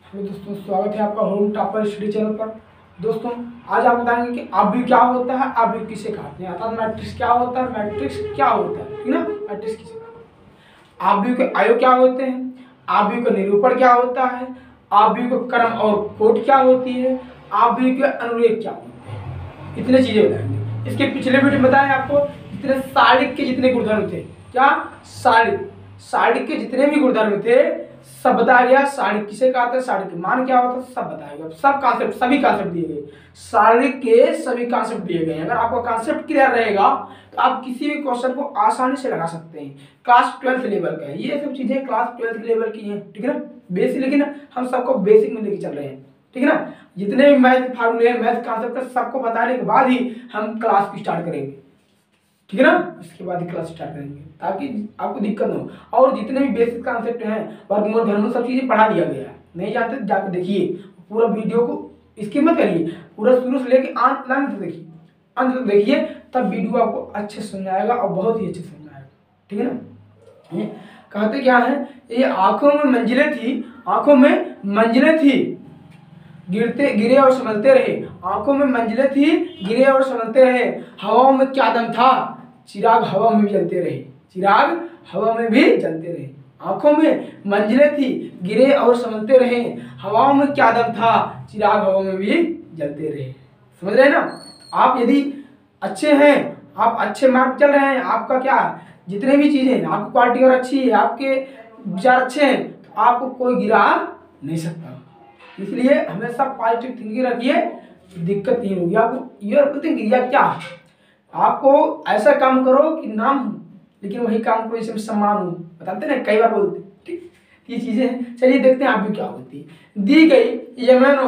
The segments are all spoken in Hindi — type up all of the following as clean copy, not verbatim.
हेलो दोस्तों, स्वागत है आपका होम टॉपर स्टडी चैनल पर। दोस्तों, आज आप बताएंगे कि आव्यूह क्या होता है, आव्यूह किसे कहते हैं, अर्थात मैट्रिक्स क्या होता है, मैट्रिक्स क्या होता है, ठीक ना। मैट्रिक्स किसे कहते हैं, आव्यूह के अवयव क्या होते हैं, आव्यूह का निरूपण क्या होता है, आव्यूह का क्रम और कोट क्या होती है, आव्यूह के अनुरेख क्या होते हैं, इतने चीजें बताएंगे। इसके पिछले वीडियो में बताएं आपको जितने सारणिक के जितने गुणधर्म थे, क्या सारणिक के जितने भी गुणधर्म थे सब बताया गया। सारणिक किसे कहते हैं, सारणिक के मान क्या होता है, सब बताया गया। सब कॉन्सेप्ट, सभी कॉन्सेप्ट दिए गए, सारणिक के सभी कॉन्सेप्ट दिए गए। अगर आपका कॉन्सेप्ट क्लियर रहेगा तो आप किसी भी क्वेश्चन को आसानी से लगा सकते हैं। क्लास 12th लेवल का है, ये सब चीजें क्लास 12th लेवल की हैं, ठीक है ना। बेसिक, लेकिन हम सबको बेसिक में लेके चल रहे हैं, ठीक है ना। जितने भी मैथ फार्मूले हैं, मैथ कॉन्सेप्ट सबको बताने के बाद ही हम क्लास की स्टार्ट करेंगे, ठीक है ना। इसके बाद ही क्लास स्टार्ट करेंगे ताकि आपको दिक्कत न हो। और जितने भी बेसिक कॉन्सेप्ट हैं, वर्गमूल, घनमूल, सब चीजें पढ़ा दिया गया है। नहीं जानते जाकर देखिए, पूरा वीडियो को स्किप मत करिए, पूरा शुरू से लेके अंत तक देखिए, अंत तक देखिए, तब वीडियो आपको अच्छे से समझ आएगा और बहुत ही अच्छे से समझ आएगा, ठीक है ना। कहते क्या है, ये आंखों में मंजिलें थी, आंखों में मंजिलें थी, गिरे और संभलते रहे। आंखों में मंजिलें थी, गिरे और संभलते रहे। हवाओं में क्या दम था, चिराग हवा में भी जलते रहे, चिराग हवा में भी जलते रहे। आंखों में मंजिलें थी, गिरे और संभलते रहे। हवाओं में क्या दम था, चिराग हवा में भी जलते रहे। समझ रहे हैं ना। आप यदि अच्छे हैं, आप अच्छे मार्ग चल रहे हैं, आपका क्या जितने भी चीजें, आपकी क्वालिटी और अच्छी है, आपके विचार अच्छे हैं, तो आपको कोई गिरा नहीं सकता। इसलिए हमेशा पॉजिटिव थिंकिंग रखिए, दिक्कत नहीं होगी आपको। ये क्रिया क्या है, आपको ऐसा काम करो कि नाम हो, लेकिन वही काम करो जिसमें सम्मान हो। बताते ना, कई बार बोलते, ठीक। ये चीजें चलिए देखते हैं आव्यूह क्या होती है। दी गई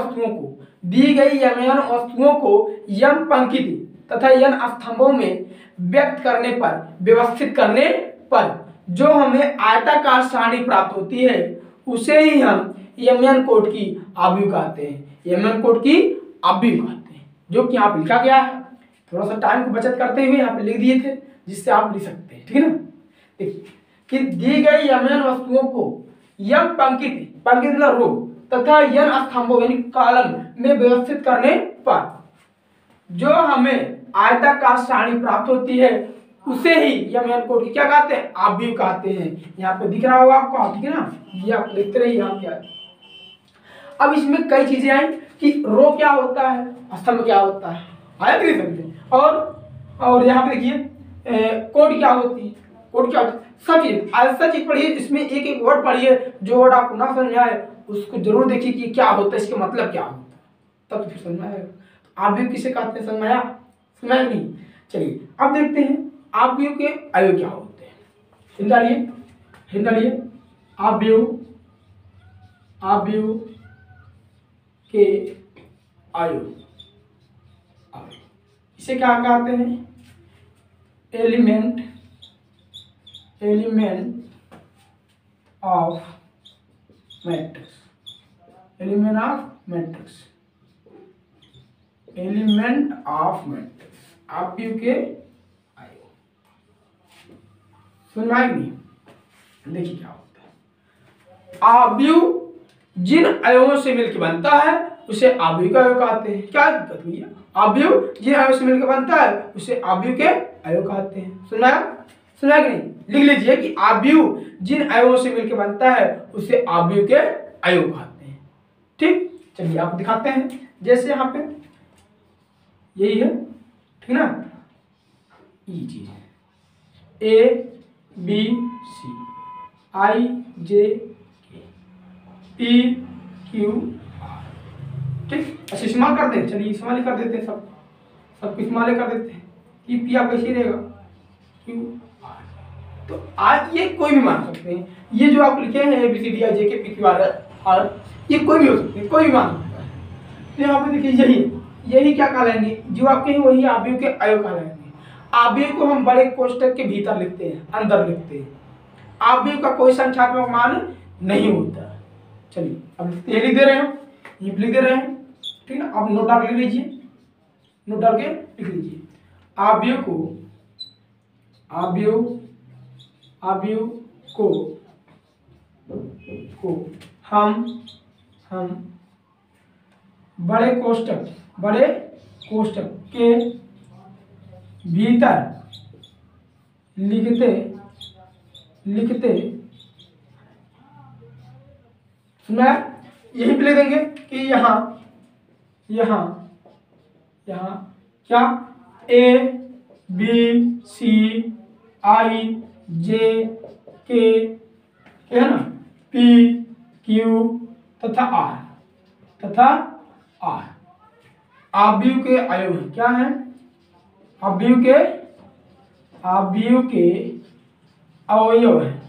यमयान वस्तुओं को यम पंक्ति तथा यन स्तंभों में व्यक्त करने पर, व्यवस्थित करने पर जो हमें आयताकार सारणी प्राप्त होती है, उसे ही हम यमयान कोट की आव्यूह कहते हैं। यमयान कोट की आव्यूह कहते हैं, जो कि यहाँ पे लिखा गया है। थोड़ा सा टाइम की बचत करते हुए यहाँ पे लिख दिए थे, जिससे आप लिख सकते हैं, ठीक है ना। कि दी गई यमयान वस्तुओं को यम पंक्ति मतलब रो तथा यन स्तंभों यानी कॉलम में व्यवस्थित करने पर जो हमें आयताकार सारणी प्राप्त होती है, उसे ही यमयान कोट की क्या कहते हैं, आव्यूह कहते हैं। यहाँ पे दिख रहा होगा आपको, ठीक है ना। ये आप देखते रहिए यहाँ क्या है। अब इसमें कई चीजें आई कि रो क्या होता है, स्तंभ क्या होता है, आया कि नहीं समझे। और यहाँ पे देखिए कोट क्या होती है, कोट क्या होती है, सब चीज ऐसा चीज पढ़िए, इसमें एक एक वर्ड पढ़िए, जो वर्ड आपको ना समझ आए उसको जरूर देखिए कि क्या होता है, इसका मतलब क्या होता है, तब तो फिर समझ में आएगा। तो आव्यूह किसे कहते हैं, समझ आया, समझ नहीं। चलिए अब देखते हैं आव्यूह के अवयव क्या होते हैं। हिंट डालिए, आव्यूह के अवयव, इसे क्या कहते हैं, element of matrix, element of matrix, आव्यूह के अवयव। सुन रहा है नहीं, देखिए क्या होता है। आव्यूह जिन अवयवों से मिलकर बनता है उसे आव्यूह का अवयव कहते हैं। क्या दिक्कत हुई है, आव्यूह जिन अवयवों से मिलकर बनता है उसे आव्यूह के अवयव कहते हैं। सुना कि नहीं, लिख लीजिए कि आव्यूह जिन अवयवों से मिलकर बनता है उसे आव्यूह के अवयव कहते हैं, ठीक। चलिए आप दिखाते हैं, जैसे यहाँ पे यही है, ठीक ना। ये चीज है ABCD EFGHIJKLMNOP, ठीक। अच्छा इस्तेमाल कर दें, चलिए इस्तेमाल ही कर देते हैं, सबको इस्तेमाल कर देते हैं। P आप कैसे रहेगा, QR। तो आज ये कोई भी मान सकते हैं, ये जो आप लिखे हैं ABCD JK PQR, ये कोई भी हो सकते हैं, कोई भी मान सकता है। तो यहाँ पे देखिए यही क्या कहलाएंगे, जो आपके हैं वही आव्यूह के अवयव कहलाएंगे। आव्यूह को हम बड़े कोष्ठक के भीतर लिखते हैं, अंदर लिखते हैं। आव्यूह का कोई संख्यात्मक मान नहीं होता। चलिए अब ये लिख दे रहे हैं, ये लिख दे रहे हैं, ठीक है ना। आप नोट डाल के लीजिए, नोट डाल के लिख लीजिए। आव्यूह को हम हम बड़े कोष्टक के भीतर लिखते सुना, यही पे लिख देंगे कि यहाँ क्या ABCIJ है ना, PQ तथा R आव्यूह के अवयव हैं। क्या है? आव्यूह के अवयव है।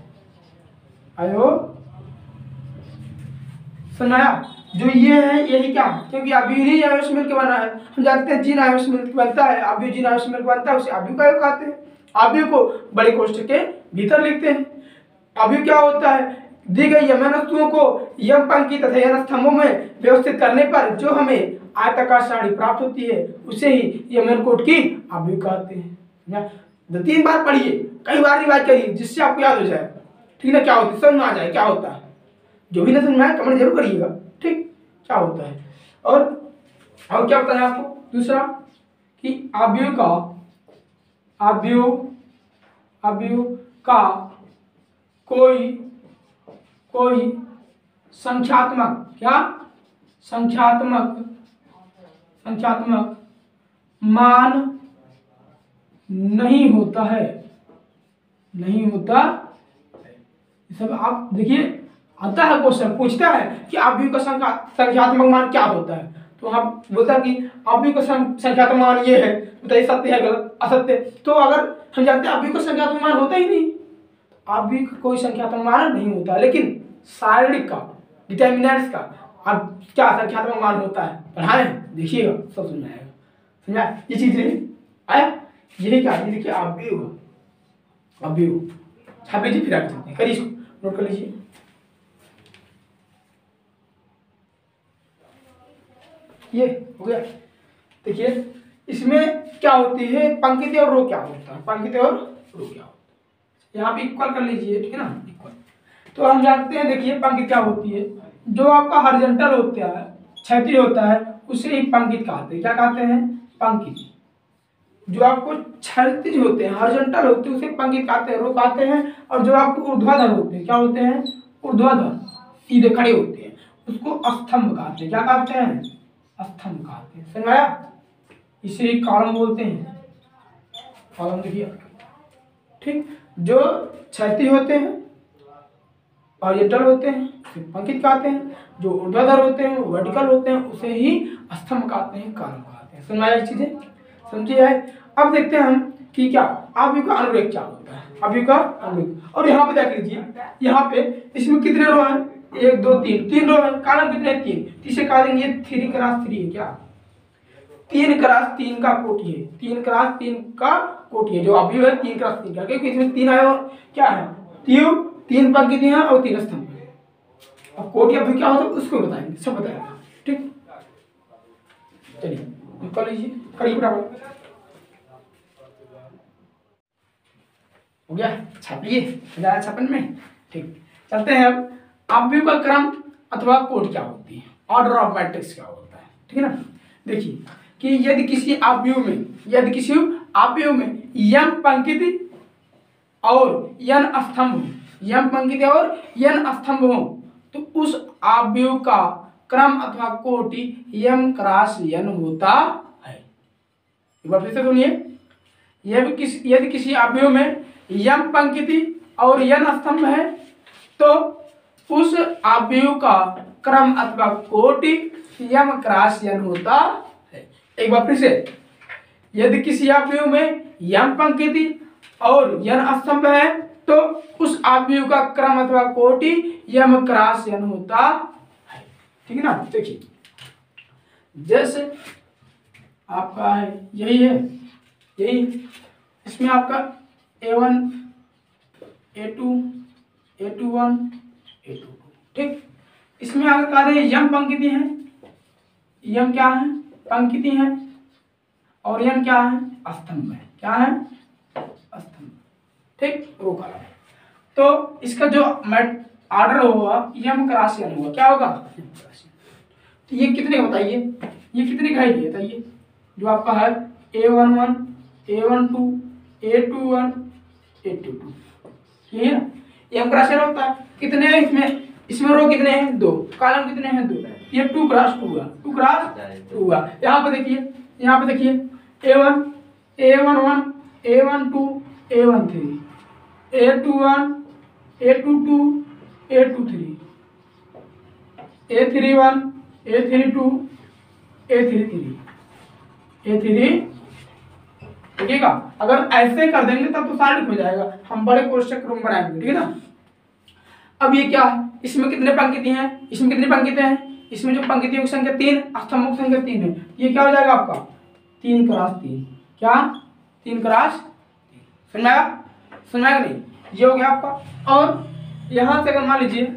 सुनाया, जो ये है यही क्या, क्योंकि आव्यूह ही अवयव से मिलकर बना है। हम जानते हैं जिन अवयव से मिलकर बनता है आव्यूह, जिन अवयव से मिलकर बनता है उसे आव्यूह का अवयव कहते हैं। आव्यूह को बड़े कोष्ठक के भीतर लिखते हैं। आव्यूह क्या होता है? दी गई यमन वस्तुओं को यम पंक्ति तथा यन स्तंभों में व्यवस्थित करने पर जो हमें आयताकार सारणी प्राप्त होती है उसे ही यमन कोट की आव्यूह कहते हैं। 2-3 बार पढ़िए, कई बार रिवाइज करिए, जिससे आपको याद हो जाए। ठीक है, क्या होता है, समझ में आ जाए क्या होता है। जो भी ना समझ में आए कमेंट जरूर करिएगा। ठीक, क्या होता है। और क्या बताया आपको दूसरा कि आव्यूह का कोई संख्यात्मक मान नहीं होता है। सब आप देखिए, आता है क्वेश्चन, पूछता है कि आव्यूह का संख्यात्मक मान क्या होता है, तो आप बोलता है कि आव्यूह का संख्यात्मक मान ये है, बताइए सत्य है गलत, असत्य। तो अगर हम जानते हैं आव्यूह का संख्यात्मक मान होता ही नहीं, आव्यूह का कोई संख्यात्मक मान नहीं होता, लेकिन सारणिक का, डिटर्मिनेंट्स का अब क्या संख्यात्मक मान होता है, पढ़ाएं, देखिएगा सब समझ आएगा। समझा ये चीज नहीं आया, यही क्या, ये देखिए आव्यूह छापे जी, फिर आगे चलते हैं, करिए इसको, नोट कर लीजिए। ये हो गया। देखिए इसमें क्या होती है, पंक्ति और रो क्या होता है, पंक्ति और रो क्या होता है, यहाँ पे इक्वल कर लीजिए। ठीक है ना, इक्वल। तो हम जानते हैं, देखिए पंक्ति क्या होती है, जो आपका हॉरिजॉन्टल होता है, क्षैतिज होता है, उसे ही पंक्ति कहते हैं। क्या कहते हैं? पंक्ति। जो आपको क्षैतिज होते हैं, हॉरिजॉन्टल होते हैं, उसे पंक्ति कहते हैं, रो कहते हैं। और जो आपको ऊर्ध्वाधर होते हैं, क्या होते हैं? ऊर्ध्वाधर, सीधे खड़े होते हैं, उसको स्तंभ कहते हैं। क्या कहते हैं? स्तंभ कहते हैं। समझ आया? इसे कॉलम बोलते हैं, कॉलम देखिए। ठीक, जो क्षैतिज होते हैं, हॉरिजॉन्टल होते हैं, पंक्ति कहते हैं। जो ऊर्ध्वाधर होते हैं, वर्टिकल होते हैं, उसे ही स्तंभ कहते हैं, कॉलम कहते हैं। समझ आया चीजें? समझिए। अब देखते हैं हम कि क्या आव्यूह का अनुरेख क्या होता है, आव्यूह का अनुरेख। और यहाँ पे देख लीजिए, यहाँ पे इसमें कितने रो हैं? 1 2 3 रो है। कॉलम कितने? 3। इसे कहा देंगे 3 क्रॉस 3 है। क्या? 3 क्रॉस 3 का कोटि है, 3 क्रॉस 3 का कोटि है। जो आव्यूह है 3 क्रॉस 3 का, क्योंकि इसमें 3 आए और क्या है, 3 पंक्ति हैं और 3 स्तंभ हैं। अब कोटि आव्यूह क्या होता है उसको बताएंगे, सब बताएंगे। ठीक, चलिए कर लीजिए, करिए फटाफट। हो गया, छापिए, छापन में। ठीक, चलते हैं अब। आव्यूह का क्रम अथवा कोटि क्या होती है, ऑर्डर ऑफ मैट्रिक्स क्या होता है। ठीक है ना, देखिए कि यदि किसी आव्यूह में यम पंक्ति और यन स्तंभ हो, तो उस आव्यूह का क्रम अथवा कोटि यम क्रॉस यन होता है। एक बार फिर से सुनिए, यदि किसी आव्यूह में यम पंक्ति और यन स्तंभ है, तो उस आव्यूह का क्रम अथवा कोटि यम क्रॉस यन होता है। एक बार फिर से, यदि किसी आव्यूह में यम पंक्ति और यन स्तंभ है, तो उस आव्यूह का क्रम अथवा कोटि यम क्रॉस यन होता है। ठीक है ना, देखिए जैसे आपका है, यही इसमें आपका A1 A2 A21 A22। ठीक, इसमें अगर कह रहे हैं यम पंक्ति है, यम क्या है? पंक्ति है, और यन क्या है? स्तंभ है। क्या है? स्तंभ। ठीक, रो कॉलम। तो इसका जो ऑर्डर होगा यम क्रॉस यन होगा। क्या होगा? तो ये कितने का बताइए, ये कितने का है ये बताइए, जो आपका है A11, A12, A21, A22, ये है ना, ये हम क्रॉस होता है। कितने हैं इसमें, इसमें रो कितने हैं 2, कॉलम कितने हैं 2, ये 2 क्रॉस 2 हुआ, 2 क्रॉस 2 हुआ। यहाँ पे देखिए, यहाँ पे देखिए A1, A11, A12, A13, A21, A22, A23, A31, A32, A33, A3, ठीक है। अगर ऐसे कर देंगे तब तो सारा हो जाएगा, हम बड़े कोष्ठक क्रम बनाएंगे, ठीक है ना। अब ये क्या है, इसमें कितने पंक्ति हैं, इसमें कितने पंक्ति हैं, इसमें जो पंक्तियों की संख्या 3, स्तंभों की संख्या 3 है, ये क्या हो जाएगा आपका 3 क्रॉस 3, क्या 3 क्रॉस 3, समझ में आया, समझ में आया नहीं, ये हो गया आपका। और यहां से अगर मान लीजिए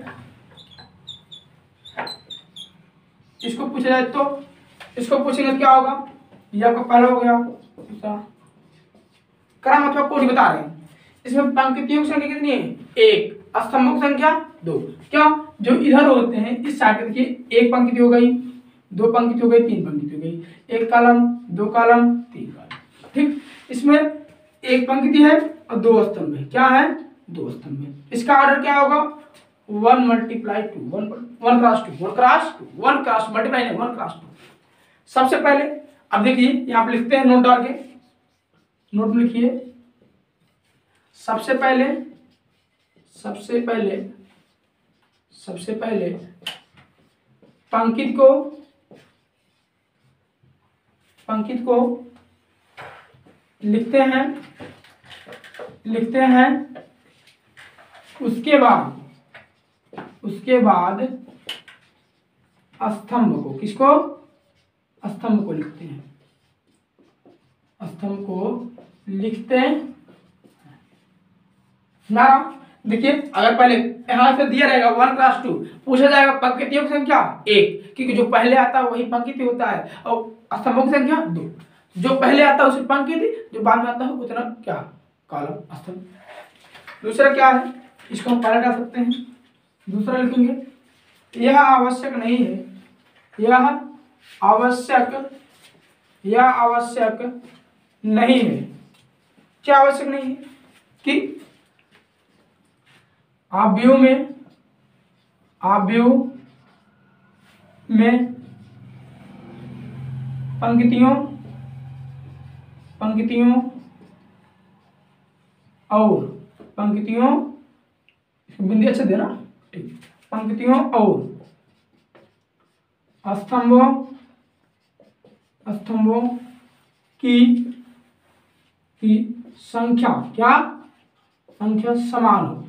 इसको पूछा जाए तो इसको पूछेंगे क्या होगा, ये आपका पहला हो गया, क्रम अथवा कोटि बता रहे हैं। इसमें पंक्तियों की संख्या कितनी है 1, स्तंभों की संख्या 2, क्या जो इधर होते हैं इस साइड देखिए, 1 पंक्ति हो गई, 2 पंक्ति हो गई, 3 पंक्ति हो गई, 1 कॉलम, 2 कॉलम, 3 कॉलम, ठीक। इसमें 1 पंक्ति है और 2 स्तंभ है, क्या है 2 स्तंभ है। इसका ऑर्डर क्या होगा 1 multiply 2, 1 cross 2, 1 cross 2, 1 cross multiply नहीं 1 क्रॉस 2। सबसे पहले अब देखिए यहाँ पे लिखते हैं, नोट डाल के नोट लिखिए। सबसे पहले पंक्ति को लिखते हैं, उसके बाद स्तंभ को, किसको, स्तंभ को लिखते हैं, स्तंभ को लिखते हैं ना। देखिए अगर पहले यहां से दिया रहेगा 1 क्रॉस 2, पूछा जाएगा पंक्तियों की संख्या 1, क्योंकि जो पहले आता है वही पंक्ति होता है, और स्तंभों की संख्या 2, जो पहले आता है उसी पंक्ति, जो बाद में आता है उतना क्या कॉलम स्तंभ। दूसरा क्या है, इसको हम पहले डाल सकते हैं, दूसरा लिखेंगे यह आवश्यक नहीं है, यह आवश्यक नहीं है, क्या आवश्यक नहीं है कि आव्यूह में पंक्तियों बिंदी अच्छा देना, ठीक, पंक्तियों और स्तंभों की संख्या, क्या संख्या समान हो।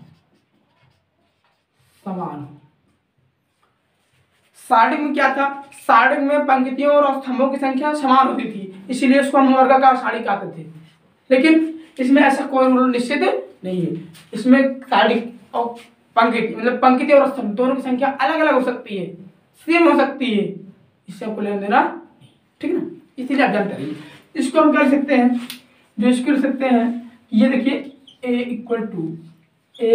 स्टार्टिंग में क्या था, स्टार्टिंग में पंक्तियों और स्तंभों की संख्या समान होती थी, इसीलिए इसको हम वर्गाकार सारणी कहते थे। लेकिन इसमें ऐसा कोई रूल निश्चित नहीं है, इसमें सारणी और पंक्ति मतलब पंक्ति और स्तंभ दोनों की संख्या अलग अलग हो सकती है, सेम हो सकती है, इससे आपको लेना देना, ठीक है ना, इसीलिए आप जानते रहिए। इसको हम क्या लिख सकते हैं, जो इसको लिख सकते हैं, ये देखिए A =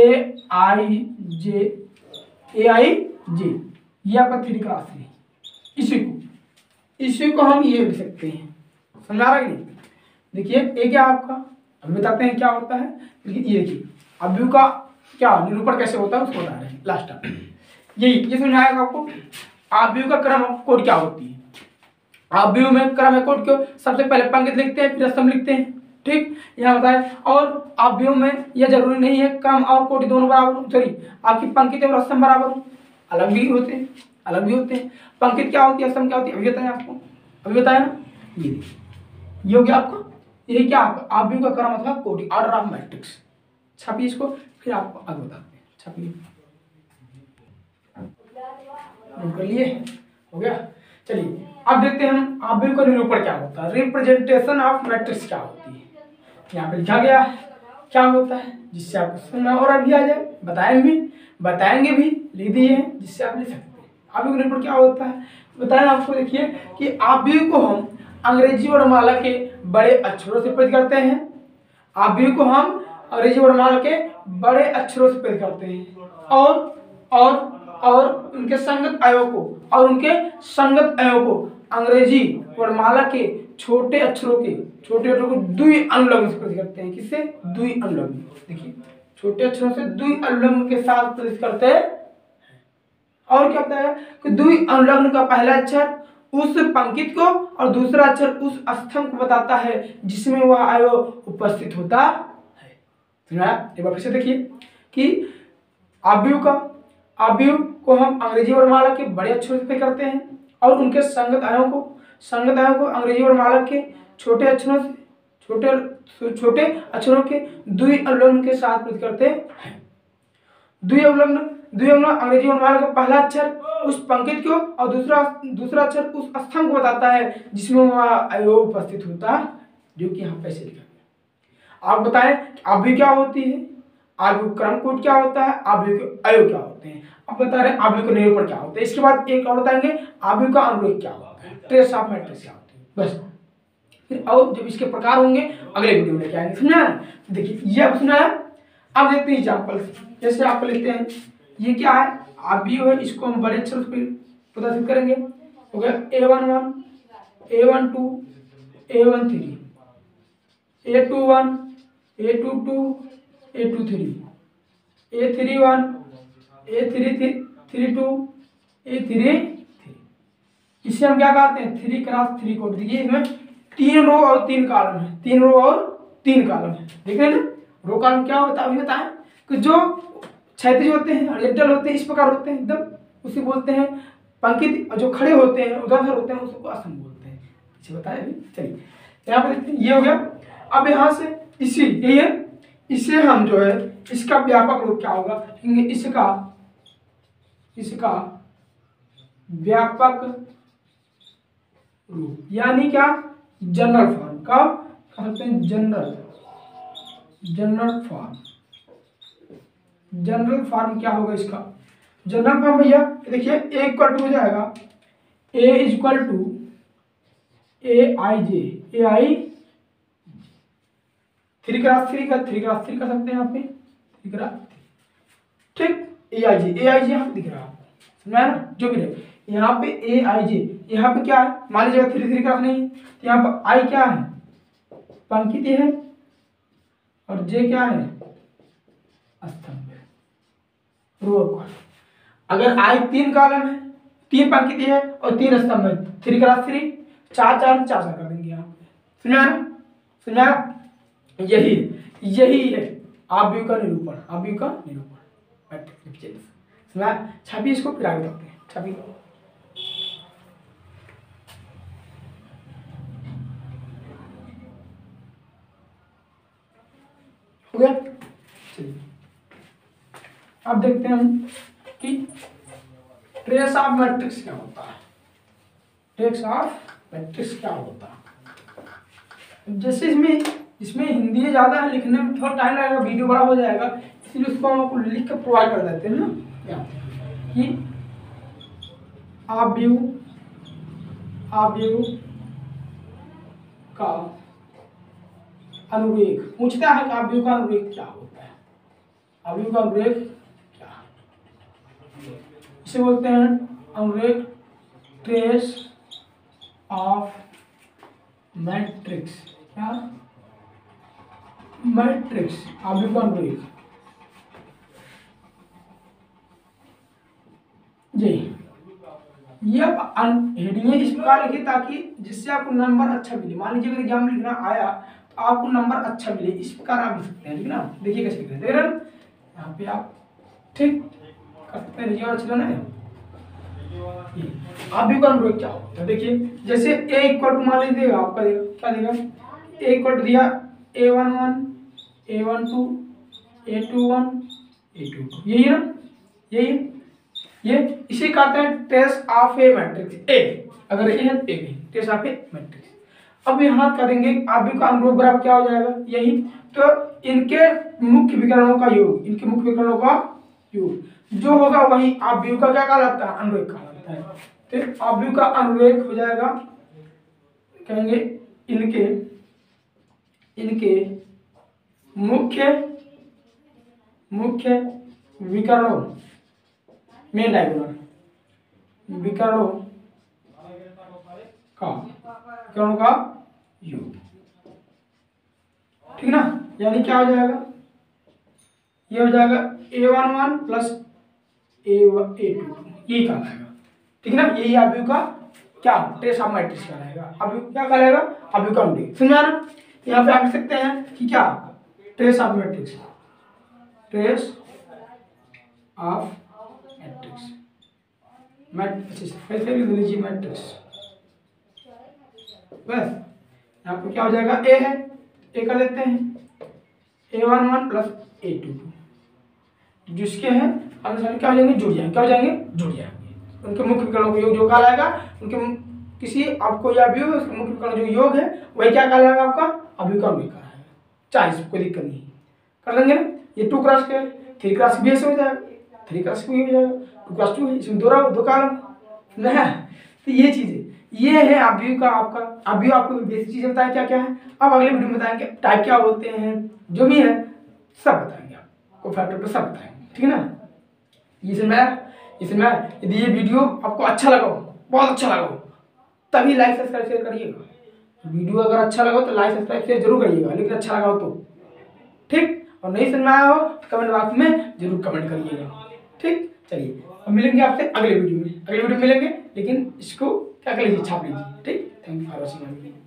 AIJ, ये आपका 3 क्रॉस 3, इसी को हम ये लिख सकते हैं, समझ आ रहा है कि नहीं। देखिए ये क्या आपका, अब बताते हैं क्या होता है, लेकिन ये देखिए आव्यूह का क्या निरूपण कैसे होता है उसको बता रहे हैं लास्ट टाइम, ये समझाएगा आपको। आव्यूह का क्रम कोड क्या होती है, आव्यूह में क्रम कोड क्यों, सबसे पहले पंक्ति लिखते हैं फिर स्तंभ लिखते हैं, ठीक, यहाँ बताए। और आव्यूह में यह जरूरी नहीं है क्रम और कोटि दोनों बराबर, सॉरी आपकी पंक्ति और स्तंभ बराबर हो, अलग भी होते हैं। पंक्ति क्या होती है, स्तंभ क्या होती है, अभी बताया आपको, अभी बताया ना। ये हो गया आपका, ये क्या आपका आव्यूह का क्रम अथवा कोटि, ऑर्डर ऑफ मैट्रिक्स। छापिए इसको, फिर आपको आगे बताते हैं, छापिए, नोट कर लिए, हो गया। चलिए अब देखते हैं हम आव्यूह का निरूपण क्या होता है, रिप्रेजेंटेशन ऑफ मैट्रिक्स क्या होती है। यहाँ पे लिखा गया है क्या होता है, जिससे आपको सुनना और अभी आ जाए, बताएंगे भी, लिख दिए हैं जिससे आप लिख सकते हैं। आव्यूह का निरूपण क्या होता है बताया आपको। देखिए कि आव्यूह को हम अंग्रेजी वर्णमाला के बड़े अक्षरों से प्रेरित करते हैं, आव्यूह को हम अंग्रेजी वर्णमाला के बड़े अक्षरों से प्रेरित करते हैं, और और उनके संगत अवयव को अंग्रेजी वर्णमाला के छोटे अक्षरों को द्वि अनुलग्न से प्रस्तुत करते हैं। किससे? द्वि अनुलग्न। देखिए, छोटे अक्षरों से द्वि अनुलग्न के साथ प्रस्तुत करते हैं। और क्या होता है कि द्वि अनुलग्न का पहला अक्षर उस पंक्ति को और दूसरा अक्षर उस स्तंभ को बताता है जिसमें वह अवयव उपस्थित होता है। एक बार फिर से देखिए कि अवयव को हम अंग्रेजी वर्णमाला के बड़े अक्षरों से करते हैं और उनके संगत अवयव को अंग्रेजी वर्णमाला के छोटे अक्षरों के द्वि अनुलग्न के साथ प्रस्तुत करते हैं। द्वि अनुलग्न अंग्रेजी वर्णमाला का पहला अक्षर उस पंक्ति को और दूसरा अक्षर उस स्तंभ को बताता है जिसमें वह अवयव उपस्थित होता है, जो कि यहाँ पे लिखा गया। आप बताएं अवयव क्या होती है, अवयव क्रम कोड क्या होता है, अवयव के अवयव क्या होते हैं। अब बता रहे हैं अवयव का निरूपण क्या होता है। इसके बाद एक और बताएंगे अवयव का अनुरेख क्या होता है, ट्रेस ऑफ मैट्रिक्स क्या होती है। बस फिर और जब इसके प्रकार होंगे अगले वीडियो में लेके आएंगे। समझा? देखिए ये अब सुना है। अब देखते हैं एग्जाम्पल। जैसे आप लिखते हैं ये क्या है, अवयव है, इसको हम बड़े अक्षर से प्रदर्शित करेंगे। हो गया A11, A12, A13, A21, A22, A23, A31, A32, A33। इसे हम क्या कहते हैं 3x3 कोड। देखिए इसमें 3 रो और 3 कॉलम है, 3 रो और 3 कॉलम है। देख रहे हैं ना, रो कॉलम क्या होता है अभी बताएं कि जो क्षैतिज होते हैं, हॉरिजॉन्टल होते हैं, इस प्रकार होते हैं एकदम, उसे बोलते हैं पंक्ति, और जो खड़े होते हैं उधर होते हैं उसको स्तंभ बोलते हैं। इसे बताया अभी। चलिए यहाँ पे देखते हैं, ये हो गया। अब यहाँ से यही है, इसे हम जो है इसका व्यापक रूप क्या होगा, इसका व्यापक रूप यानी क्या, जनरल फॉर्म का कहते हैं। जनरल फॉर्म क्या होगा इसका, जनरल फॉर्म भैया देखिए A इक्वल टू हो जाएगा A equal to AI 3x3 का 3x3 कर सकते हैं यहाँ पे 3x3, ठीक। AIJ यहाँ पे दिख रहा है आपको, समझा ना, जो भी रहे यहाँ पे AIJ। यहाँ पे क्या है, मान लीजिएगा 3 क्रॉस नहीं, तो यहाँ पर I क्या है, पंक्ति है, और J क्या है, स्तंभ है, रो कॉलम। अगर I 3 कॉलम है, 3 पंक्ति है और 3 स्तंभ है, 3x3 4 कर देंगे यहाँ पे। समझा ना? यही है अवयव का निरूपण। समझा? छवि इसको फिर आगे बढ़ते हैं। छवि हो गया। चलिए अब देखते हैं हम कि ट्रेस ऑफ मैट्रिक्स क्या होता है। जैसे इसमें हिंदी ज़्यादा है, लिखने में थोड़ा टाइम लगेगा, वीडियो बड़ा हो जाएगा, इसलिए उसको हम आपको लिख कर प्रोवाइड कर देते हैं ना, कि अवयव का अनुरेख पूछता है कि अवयव का अनुरेख क्या होता है। अवयव का अनुरेख क्या है, इसे बोलते हैं अनुरेख, ट्रेस ऑफ मैट्रिक्स। क्या मैट्रिक्स, अवयव का अनुरेख जी। ये हेडिंग इस प्रकार लिखिए ताकि जिससे आपको नंबर अच्छा मिले। मान लीजिए अगर एग्जाम में लिखना आया तो आपको नंबर अच्छा मिले, इस प्रकार आप लिख सकते हैं, ठीक ना। देखिए कैसे लिखते हैं, देख रहे हैं यहाँ पे आप ठीक कर सकते हैं, और अच्छी ना। अवयव का अनुरेख क्या होता है, देखिए जैसे A इक्वल टू मान लीजिएगा आपका देगा क्या देगा, A इक्वल टू दिया A11, A12, A21, A22, यही है ना, ये इसे कहते हैं trace of a matrix. A अगर ए है तो ए भी ट्रेस ऑफ ए मैट्रिक्स। अब यहाँ करेंगे अवयव का अनुरूप बराबर क्या हो जाएगा, यही तो इनके मुख्य विकर्णों का योग, जो होगा वही अवयव का क्या कहलाता है, अनुरेख कहलाता है। तो अवयव का अनुरेख हो जाएगा, कहेंगे इनके मुख्य विकर्णों मेन डायगोनल विकर्णों का योग, ठीक ना। यानी क्या हो जाएगा, ये हो जाएगा A11 प्लस A22, यही कहलाएगा, ठीक है ना। यही अवयव का क्या ट्रेस ऑफ मैट्रिक्स कहलाएगा। अवयव क्या कहलाएगा, अवयव का यूनिट, समझा ना। यहाँ पे आप लिख सकते हैं कि क्या trace of matrix, trace of matrix, कैसे लिख लीजिए मैट्रिक्स, बस। यहाँ पे क्या हो जाएगा, ए है, ए का लेते हैं A11 प्लस A22, जिसके हैं अनुसार क्या हो जाएंगे, जुड़ जाएंगे, क्या हो जाएंगे, जुड़ जाएंगे। उनके मुख्य विकर्णों का योग जो कहलाएगा, उनके किसी आपको या भी हो उसके मुख्य विकर्ण जो योग है वही क्या कहलाएगा, आपका अवयव का योग कहलाएगा। चाहे इसको कोई दिक्कत नहीं, कर लेंगे ना। ये 2 क्रॉस के 3 क्रॉस भी ऐसे हो जाएगा, 3 क्रॉस भी हो जाएगा, 2 क्रॉस 2 है, इसमें दो कॉलम ना। तो ये चीजें, ये है अवयव का आपका। अवयव आपको बेसिक चीजें बताया क्या क्या है। अब अगले वीडियो में बताएंगे टाइप क्या होते हैं, जो भी है सब बताएंगे आपको, फैक्टर पे सब बताएंगे, ठीक है ना। इसमें यदि ये वीडियो आपको अच्छा लगा हो, बहुत अच्छा लगा हो, तभी लाइक सब्सक्राइब शेयर करिएगा। वीडियो अगर अच्छा लगा हो तो लाइक सब्सक्राइब शेयर जरूर करिएगा, लेकिन अच्छा लगा हो तो, ठीक। और नहीं समझ में आया हो तो कमेंट बॉक्स में जरूर कमेंट करिएगा, ठीक। चलिए अब मिलेंगे आपसे अगले वीडियो में, मिलेंगे, लेकिन इसको क्या कर लीजिए, छाप लीजिए, ठीक। Thank you for watching.